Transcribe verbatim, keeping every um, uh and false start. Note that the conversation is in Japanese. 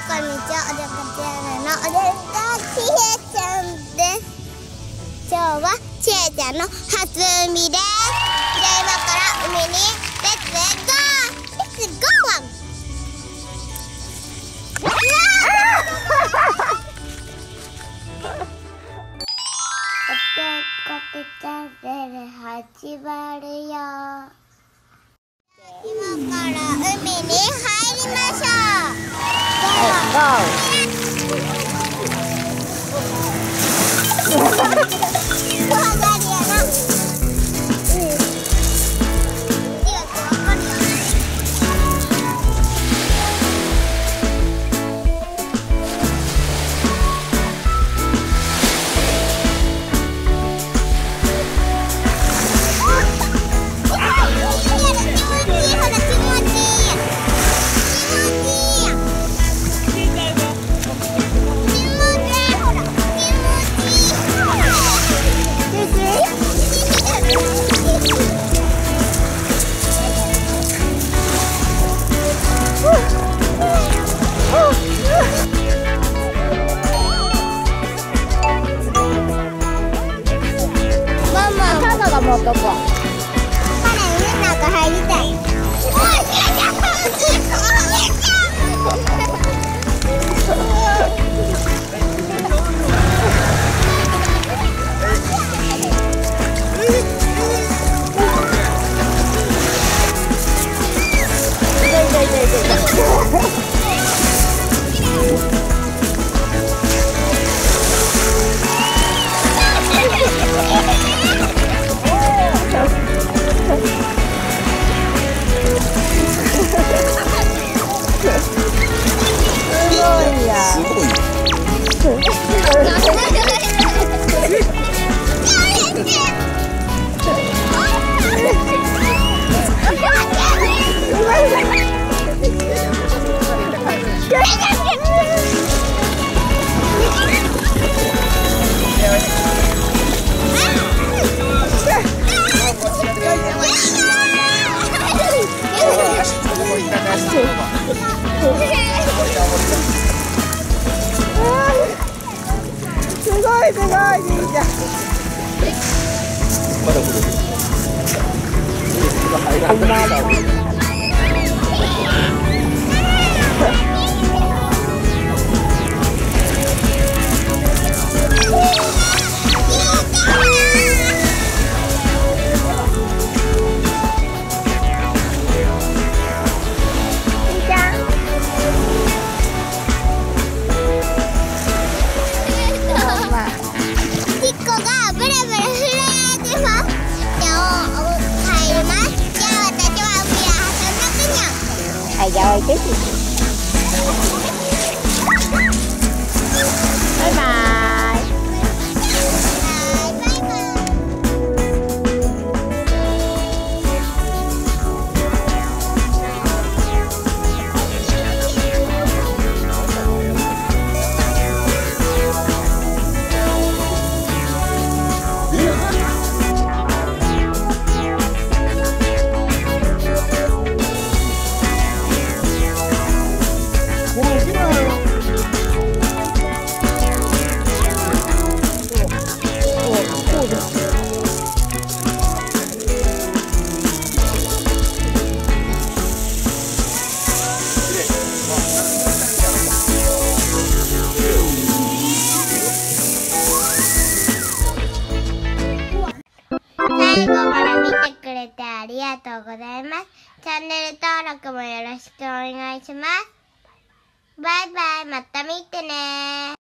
こんにちは、おでかちゃんのおでかちえちゃんです。今日はちえちゃんの初海です。じゃあ今から海にレッツゴーレッツゴーワン。おでかちチャンネル始まるよ。今から海に入りましょう。ゴー。怖がりやな。うん。いや、わかるよね。もうどこ？彼海の中入りたい。すごいすごい、兄ちゃん。まだ来る。入らない。はい、じゃあ置いて。バイバイ。最後まで見てくれてありがとうございます。チャンネル登録もよろしくお願いします。バイバイ、また見てね。